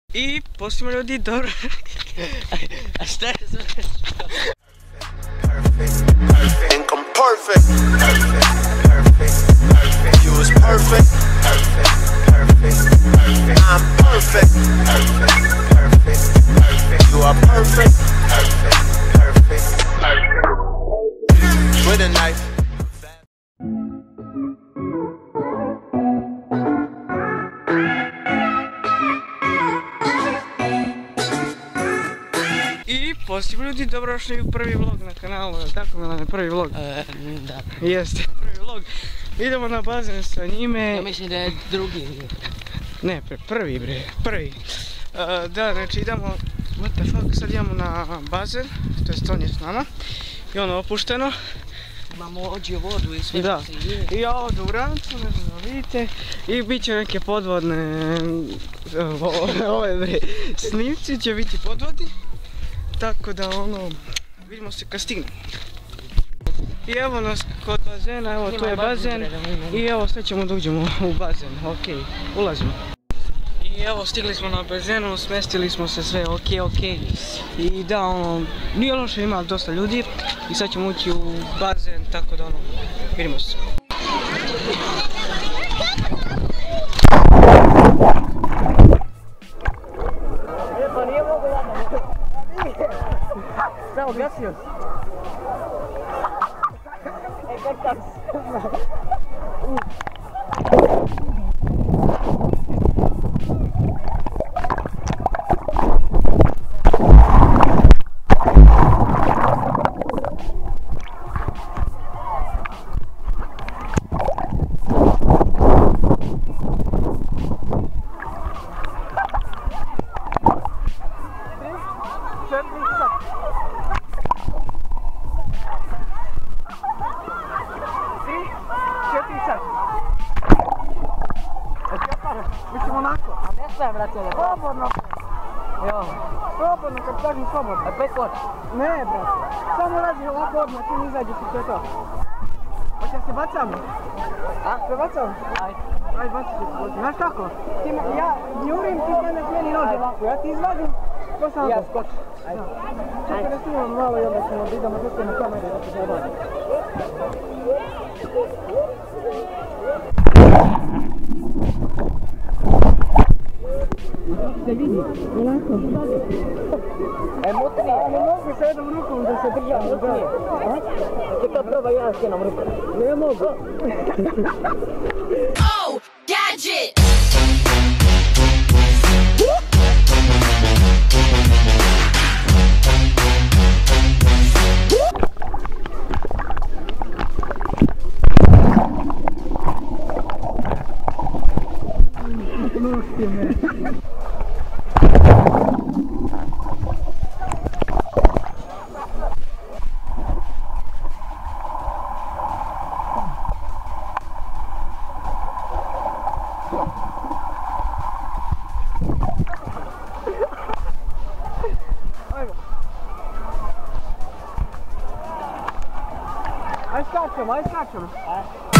I poslimo ljudi, dobro. A šta je za Think I'm perfect. You was perfect. I'm perfect. You are perfect. With a knife. I poslimo ljudi, dobrodošli u prvi vlog na kanalu, tako Milane, prvi vlog? Da. Jeste, prvi vlog. Idemo na bazen sa njime. Ja mislim da je drugi. Ne, prvi bre, prvi. Da, znači idemo, what the fuck, sad idemo na bazen, to jest on je s nama. I ono opušteno. Imamo ođe vodu i sve Da, što se je. i ja ovdje u rancu, ne znam da vidite. I bit će neke podvodne, ove bre, snimci će biti podvodni. Tako da ono, vidimo se kad stigne. I evo nas kod bazena, evo tu je bazen. I evo sad ćemo da uđemo u bazen, okej, ulazimo. I evo stigli smo na bazenu, smestili smo se sve, okej. I da ono, nije loše, ima dosta ljudi. I sad ćemo ući u bazen, tako da ono, vidimo se. Pa nije mogu ja. Samo gasio si. Kako Mislim onako. A ne sve brate. Slobodno. Evo. Slobodno, kad kažem slobodno. A 5 kod? Ne brate, samo radi ovako odmah, ti mi izađeš i to je to. Hoće se bacamo? A? Se bacamo? Ajde. Ajde bacit ću se. Znaš kako? Ja njurim, ti mene smijeni noge ovako, ja ti izvadim, ko sam Ja to. skoči. Ajde. Čekaj da snimamo malo i onda ćemo da idemo sve na kamere da se zabavi. Se vidi, ovako. Mutni. Ne mogu sa jednom rukom da se držam. Mutni. Ti to proba ja s jednom rukom. Ne mogu. Oh, gadget! Nošti me. Aj skačemo.